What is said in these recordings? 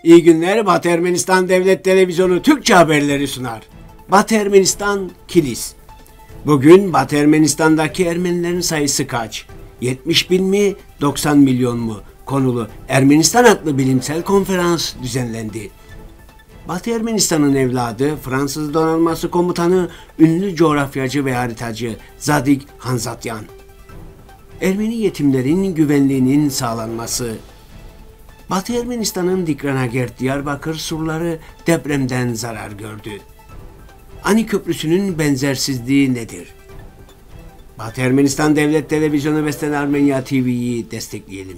İyi günler. Batı Ermenistan Devlet Televizyonu Türkçe haberleri sunar. Batı Ermenistan, Kilis. Bugün Batı Ermenistan'daki Ermenilerin sayısı kaç? 70 bin mi, 90 milyon mu? Konulu Ermenistan adlı bilimsel konferans düzenlendi. Batı Ermenistan'ın evladı, Fransız donanması komutanı, ünlü coğrafyacı ve haritacı Zadig Hanzatyan. Ermeni yetimlerin güvenliğinin sağlanması. Batı Ermenistan'ın Dikranagert Diyarbakır surları depremden zarar gördü. Ani Köprüsü'nün benzersizliği nedir? Batı Ermenistan Devlet Televizyonu ve Sten Armenya TV'yi destekleyelim.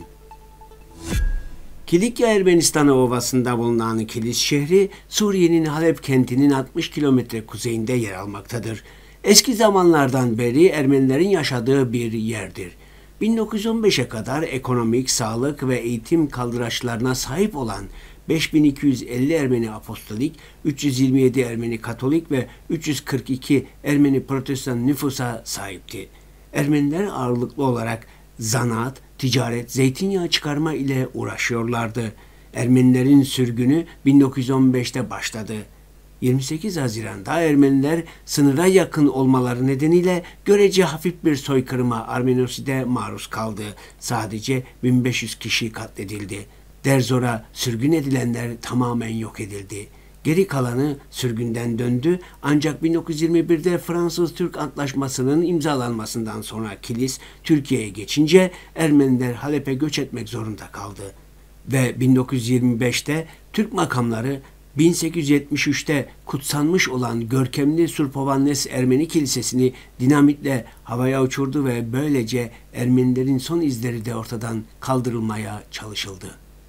Kilikya Ermenistan'ı ovasında bulunan Kilis şehri, Suriye'nin Halep kentinin 60 kilometre kuzeyinde yer almaktadır. Eski zamanlardan beri Ermenilerin yaşadığı bir yerdir. 1915'e kadar ekonomik, sağlık ve eğitim kaldıraçlarına sahip olan 5250 Ermeni Apostolik, 327 Ermeni Katolik ve 342 Ermeni Protestan nüfusa sahipti. Ermeniler ağırlıklı olarak zanaat, ticaret, zeytinyağı çıkarma ile uğraşıyorlardı. Ermenilerin sürgünü 1915'te başladı. 28 Haziran'da Ermeniler sınıra yakın olmaları nedeniyle görece hafif bir soykırıma Armenoside maruz kaldı. Sadece 1500 kişi katledildi. Derzor'a sürgün edilenler tamamen yok edildi. Geri kalanı sürgünden döndü ancak 1921'de Fransız-Türk Antlaşması'nın imzalanmasından sonra Kilis Türkiye'ye geçince Ermeniler Halep'e göç etmek zorunda kaldı. Ve 1925'te Türk makamları 1873'te kutsanmış olan görkemli Surpovannes Ermeni Kilisesi'ni dinamitle havaya uçurdu ve böylece Ermenilerin son izleri de ortadan kaldırılmaya çalışıldı.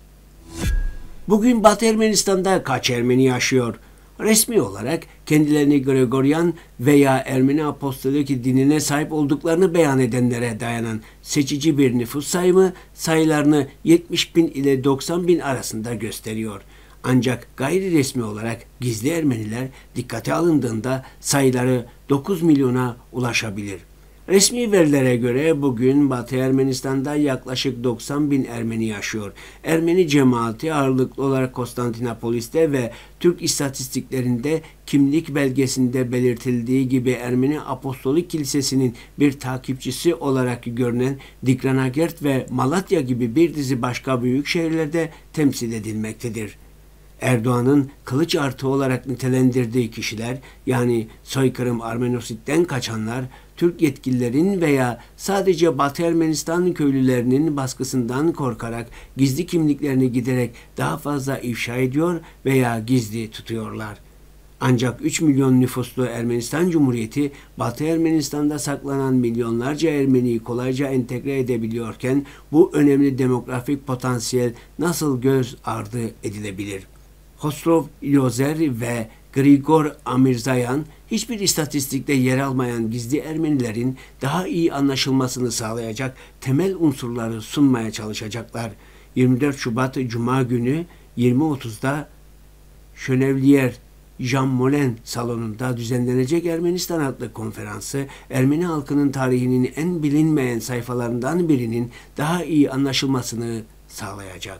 Bugün Batı Ermenistan'da kaç Ermeni yaşıyor? Resmi olarak kendilerini Gregorian veya Ermeni Apostolik dinine sahip olduklarını beyan edenlere dayanan seçici bir nüfus sayımı sayılarını 70 bin ile 90 bin arasında gösteriyor. Ancak gayri resmi olarak gizli Ermeniler dikkate alındığında sayıları 9 milyona ulaşabilir. Resmi verilere göre bugün Batı Ermenistan'da yaklaşık 90 bin Ermeni yaşıyor. Ermeni cemaati ağırlıklı olarak Konstantinopolis'te ve Türk istatistiklerinde kimlik belgesinde belirtildiği gibi Ermeni Apostolik Kilisesi'nin bir takipçisi olarak görünen Dikranagert ve Malatya gibi bir dizi başka büyük şehirlerde temsil edilmektedir. Erdoğan'ın kılıç artığı olarak nitelendirdiği kişiler, yani soykırım Armenosit'ten kaçanlar, Türk yetkililerin veya sadece Batı Ermenistan köylülerinin baskısından korkarak gizli kimliklerini giderek daha fazla ifşa ediyor veya gizli tutuyorlar. Ancak 3 milyon nüfuslu Ermenistan Cumhuriyeti, Batı Ermenistan'da saklanan milyonlarca Ermeniyi kolayca entegre edebiliyorken bu önemli demografik potansiyel nasıl göz ardı edilebilir? Hostrov Yozer ve Grigor Amirzayan hiçbir istatistikte yer almayan gizli Ermenilerin daha iyi anlaşılmasını sağlayacak temel unsurları sunmaya çalışacaklar. 24 Şubat Cuma günü 20.30'da Şönevliyer Jean Moulin salonunda düzenlenecek Ermenistan adlı konferansı, Ermeni halkının tarihinin en bilinmeyen sayfalarından birinin daha iyi anlaşılmasını sağlayacak.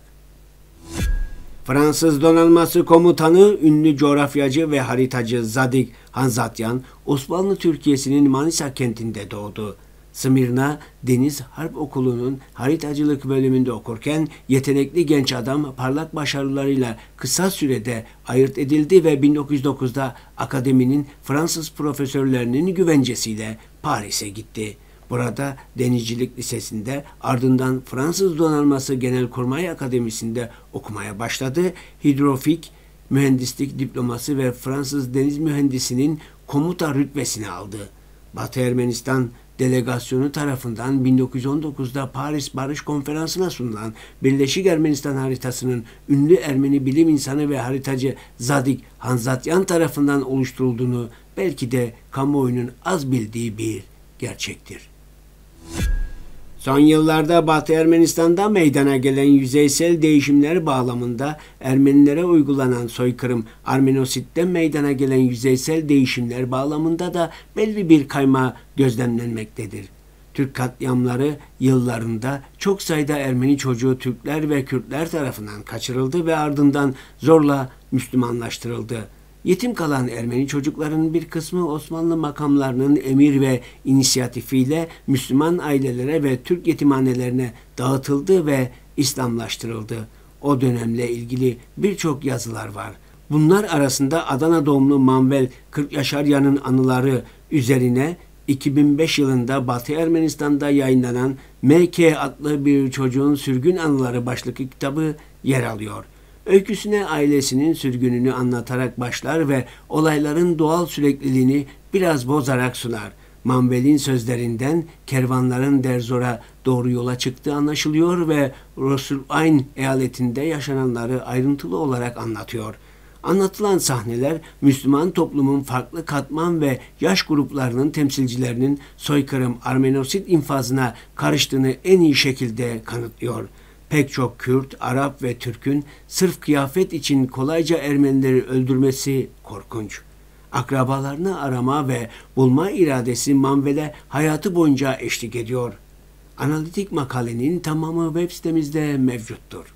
Fransız donanması komutanı, ünlü coğrafyacı ve haritacı Zadig Hanzatyan, Osmanlı Türkiye'sinin Manisa kentinde doğdu. Smyrna Deniz Harp Okulu'nun haritacılık bölümünde okurken yetenekli genç adam parlak başarılarıyla kısa sürede ayırt edildi ve 1909'da akademinin Fransız profesörlerinin güvencesiyle Paris'e gitti. Burada Denizcilik Lisesi'nde, ardından Fransız Donanması Genelkurmay Akademisi'nde okumaya başladı. Hidrofik mühendislik diploması ve Fransız deniz mühendisinin komuta rütbesini aldı. Batı Ermenistan delegasyonu tarafından 1919'da Paris Barış Konferansı'na sunulan Birleşik Ermenistan haritasının ünlü Ermeni bilim insanı ve haritacı Zadig Hanzatyan tarafından oluşturulduğunu belki de kamuoyunun az bildiği bir gerçektir. Son yıllarda Batı Ermenistan'da meydana gelen yüzeysel değişimler bağlamında Ermenilere uygulanan soykırım Armenosit'te meydana gelen yüzeysel değişimler bağlamında da belli bir kayma gözlemlenmektedir. Türk katliamları yıllarında çok sayıda Ermeni çocuğu Türkler ve Kürtler tarafından kaçırıldı ve ardından zorla Müslümanlaştırıldı. Yetim kalan Ermeni çocukların bir kısmı Osmanlı makamlarının emir ve inisiyatifiyle Müslüman ailelere ve Türk yetimhanelerine dağıtıldı ve İslamlaştırıldı. O dönemle ilgili birçok yazılar var. Bunlar arasında Adana doğumlu Manvel Kırkyaşaryan'ın anıları üzerine 2005 yılında Batı Ermenistan'da yayınlanan M.K. adlı bir çocuğun sürgün anıları başlıklı kitabı yer alıyor. Öyküsüne ailesinin sürgününü anlatarak başlar ve olayların doğal sürekliliğini biraz bozarak sunar. Manvel'in sözlerinden kervanların Derzor'a doğru yola çıktığı anlaşılıyor ve Rasulayn eyaletinde yaşananları ayrıntılı olarak anlatıyor. Anlatılan sahneler Müslüman toplumun farklı katman ve yaş gruplarının temsilcilerinin soykırım, Armenosit infazına karıştığını en iyi şekilde kanıtlıyor. Pek çok Kürt, Arap ve Türk'ün sırf kıyafet için kolayca Ermenileri öldürmesi korkunç. Akrabalarını arama ve bulma iradesi Manvel'e hayatı boyunca eşlik ediyor. Analitik makalenin tamamı web sitemizde mevcuttur.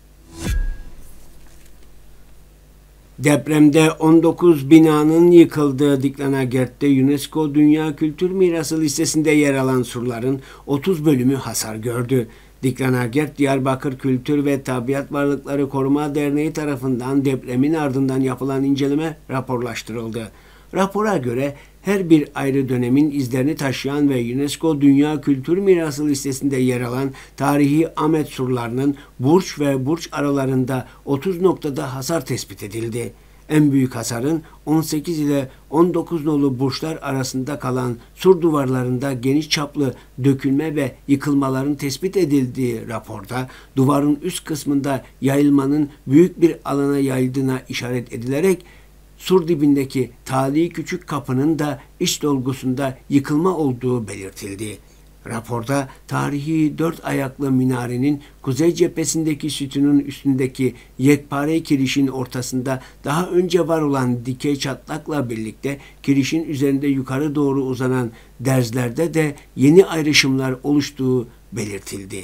Depremde 19 binanın yıkıldığı Diklanagert'te UNESCO Dünya Kültür Mirası listesinde yer alan surların 30 bölümü hasar gördü. Diklanagert Diyarbakır Kültür ve Tabiat Varlıkları Koruma Derneği tarafından depremin ardından yapılan inceleme raporlaştırıldı. Rapora göre her bir ayrı dönemin izlerini taşıyan ve UNESCO Dünya Kültür Mirası listesinde yer alan tarihi Ahmet surlarının Burç ve Burç aralarında 30 noktada hasar tespit edildi. En büyük hasarın 18 ile 19 nolu burçlar arasında kalan sur duvarlarında geniş çaplı dökülme ve yıkılmaların tespit edildiği raporda duvarın üst kısmında yayılmanın büyük bir alana yayıldığına işaret edilerek sur dibindeki tali küçük kapının da iç dolgusunda yıkılma olduğu belirtildi. Raporda tarihi 4 ayaklı minarenin kuzey cephesindeki sütunun üstündeki yekpare kirişin ortasında daha önce var olan dikey çatlakla birlikte kirişin üzerinde yukarı doğru uzanan derzlerde de yeni ayrışımlar oluştuğu belirtildi.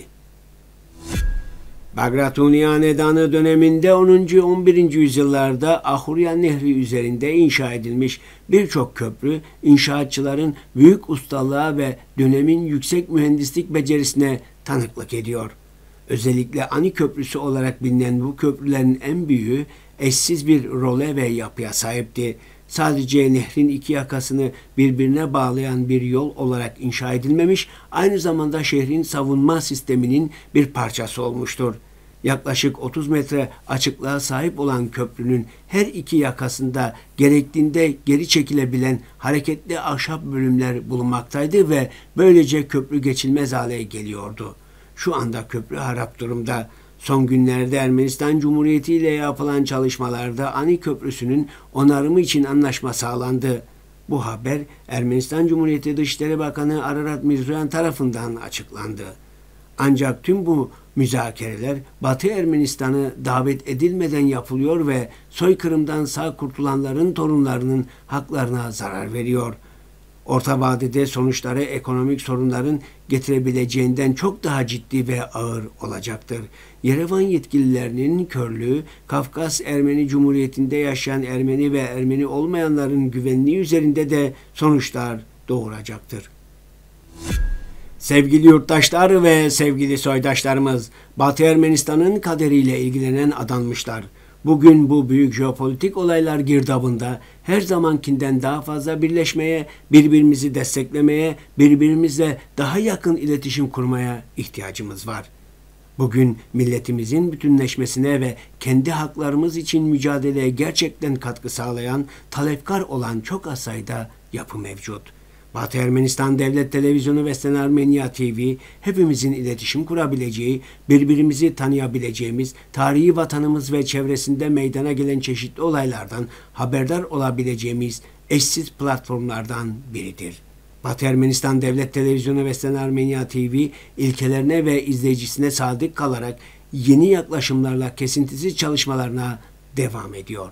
Bagratuni Hanedanı döneminde 10. 11. yüzyıllarda Ahuryan Nehri üzerinde inşa edilmiş birçok köprü, inşaatçıların büyük ustalığa ve dönemin yüksek mühendislik becerisine tanıklık ediyor. Özellikle Ani Köprüsü olarak bilinen bu köprülerin en büyüğü eşsiz bir role ve yapıya sahipti. Sadece nehrin iki yakasını birbirine bağlayan bir yol olarak inşa edilmemiş, aynı zamanda şehrin savunma sisteminin bir parçası olmuştur. Yaklaşık 30 metre açıklığa sahip olan köprünün her iki yakasında gerektiğinde geri çekilebilen hareketli ahşap bölümler bulunmaktaydı ve böylece köprü geçilmez hale geliyordu. Şu anda köprü harap durumda. Son günlerde Ermenistan Cumhuriyeti ile yapılan çalışmalarda Ani Köprüsü'nün onarımı için anlaşma sağlandı. Bu haber Ermenistan Cumhuriyeti Dışişleri Bakanı Ararat Mirzoyan tarafından açıklandı. Ancak tüm bu müzakereler Batı Ermenistan'ı davet edilmeden yapılıyor ve soykırımdan sağ kurtulanların torunlarının haklarına zarar veriyor. Orta vadede sonuçları ekonomik sorunların getirebileceğinden çok daha ciddi ve ağır olacaktır. Yerevan yetkililerinin körlüğü, Kafkas Ermeni Cumhuriyeti'nde yaşayan Ermeni ve Ermeni olmayanların güvenliği üzerinde de sonuçlar doğuracaktır. Sevgili yurttaşlar ve sevgili soydaşlarımız, Batı Ermenistan'ın kaderiyle ilgilenen adanmışlar. Bugün bu büyük jeopolitik olaylar girdabında her zamankinden daha fazla birleşmeye, birbirimizi desteklemeye, birbirimizle daha yakın iletişim kurmaya ihtiyacımız var. Bugün milletimizin bütünleşmesine ve kendi haklarımız için mücadeleye gerçekten katkı sağlayan, talepkar olan çok az sayıda yapı mevcut. Batı Ermenistan Devlet Televizyonu ve Sen Armenia TV, hepimizin iletişim kurabileceği, birbirimizi tanıyabileceğimiz, tarihi vatanımız ve çevresinde meydana gelen çeşitli olaylardan haberdar olabileceğimiz eşsiz platformlardan biridir. Batı Ermenistan Devlet Televizyonu ve Sen Armenia TV, ilkelerine ve izleyicisine sadık kalarak yeni yaklaşımlarla kesintisiz çalışmalarına devam ediyor.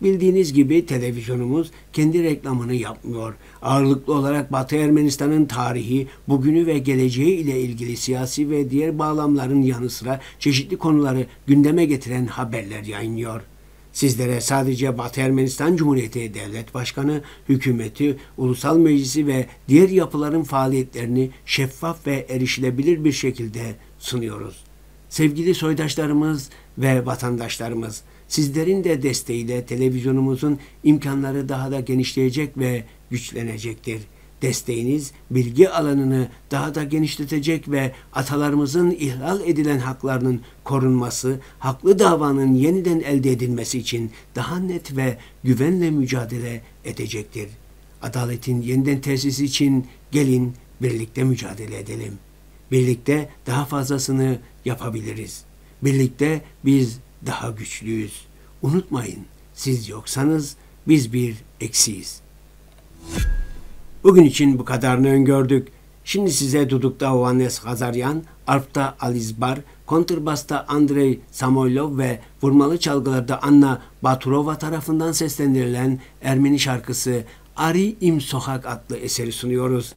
Bildiğiniz gibi televizyonumuz kendi reklamını yapmıyor. Ağırlıklı olarak Batı Ermenistan'ın tarihi, bugünü ve geleceği ile ilgili siyasi ve diğer bağlamların yanı sıra çeşitli konuları gündeme getiren haberler yayınlıyor. Sizlere sadece Batı Ermenistan Cumhuriyeti Devlet Başkanı, hükümeti, ulusal meclisi ve diğer yapıların faaliyetlerini şeffaf ve erişilebilir bir şekilde sunuyoruz. Sevgili soydaşlarımız ve vatandaşlarımız, sizlerin de desteğiyle televizyonumuzun imkanları daha da genişleyecek ve güçlenecektir. Desteğiniz bilgi alanını daha da genişletecek ve atalarımızın ihlal edilen haklarının korunması, haklı davanın yeniden elde edilmesi için daha net ve güvenle mücadele edecektir. Adaletin yeniden tesisi için gelin birlikte mücadele edelim. Birlikte daha fazlasını yapabiliriz. Birlikte biz daha güçlüyüz. Unutmayın, siz yoksanız biz bir eksiyiz. Bugün için bu kadarını öngördük. Şimdi size dudukta Ovannes Hazaryan, arpta Alizbar, kontrbasta Andrei Samoylov ve vurmalı çalgılarda Anna Baturova tarafından seslendirilen Ermeni şarkısı Ari im Sohak adlı eseri sunuyoruz.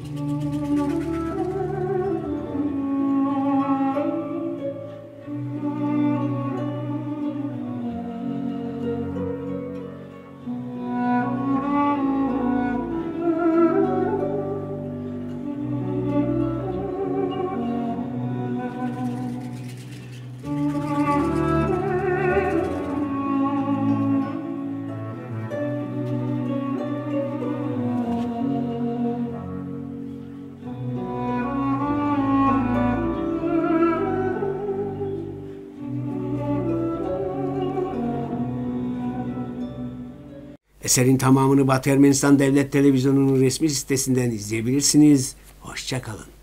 Eserin tamamını Batı Ermenistan Devlet Televizyonu'nun resmi sitesinden izleyebilirsiniz. Hoşça kalın.